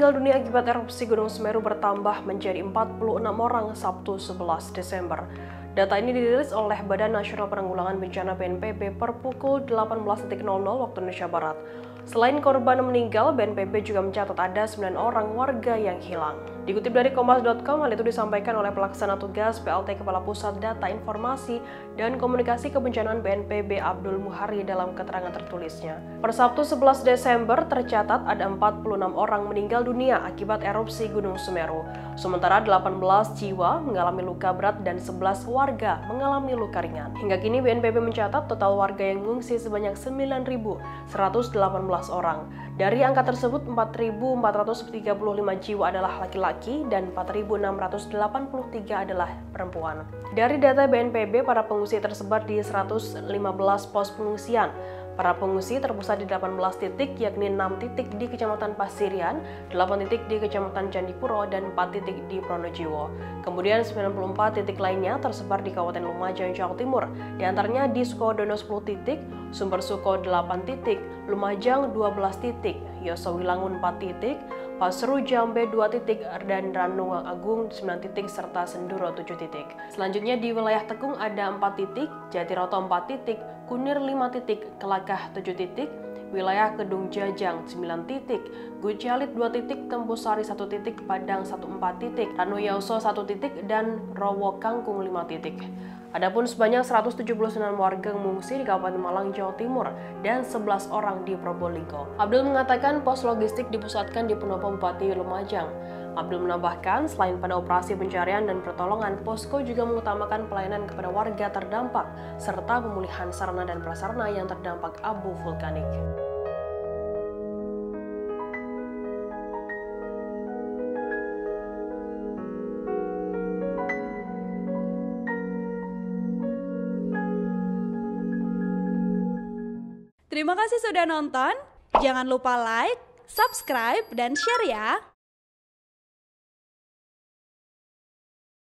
meninggal dunia akibat erupsi Gunung Semeru bertambah menjadi 46 orang Sabtu 11 Desember. Data ini dirilis oleh Badan Nasional Penanggulangan Bencana BNPB per pukul 18.00 waktu Indonesia Barat. Selain korban meninggal, BNPB juga mencatat ada 9 orang warga yang hilang. Dikutip dari Kompas.com, hal itu disampaikan oleh Pelaksana Tugas PLT Kepala Pusat Data Informasi dan Komunikasi Kebencanaan BNPB Abdul Muhari dalam keterangan tertulisnya. Per Sabtu 11 Desember tercatat ada 46 orang meninggal dunia akibat erupsi Gunung Semeru. Sementara 18 jiwa mengalami luka berat dan 11 warga mengalami luka ringan. Hingga kini BNPB mencatat total warga yang mengungsi sebanyak 9.118 orang. Dari angka tersebut, 4.435 jiwa adalah laki-laki dan 4.683 adalah perempuan. Dari data BNPB, para pengungsi tersebar di 115 pos pengungsian. Para pengungsi terpusat di 18 titik, yakni 6 titik di Kecamatan Pasirian, 8 titik di Kecamatan Candipuro, dan 4 titik di Pronojiwo. Kemudian 94 titik lainnya tersebar di Kabupaten Lumajang, Jawa Timur. Di antaranya di Sukodono 10 titik, Sumber Suko 8 titik, Lumajang 12 titik, Yosowilangun 4 titik, Pasru Jambe 2 titik, dan Ranung Agung 9 titik, serta Senduro 7 titik. Selanjutnya di wilayah Tekung ada 4 titik, Jatiroto 4 titik, Kunir 5 titik, Kelakah 7 titik, wilayah Kedung Jajang 9 titik, Gujalit 2 titik, Tempusari 1 titik, Padang 14 titik, Ranuyauso 1 titik, dan Rowo Kangkung 5 titik. Adapun sebanyak 179 warga mengungsi di Kabupaten Malang, Jawa Timur, dan 11 orang di Probolinggo. Abdul mengatakan pos logistik dipusatkan di Pendopo Bupati Lumajang. Abdul menambahkan, selain pada operasi pencarian dan pertolongan, posko juga mengutamakan pelayanan kepada warga terdampak, serta pemulihan sarana dan prasarana yang terdampak abu vulkanik. Terima kasih sudah nonton. Jangan lupa like, subscribe, dan share ya.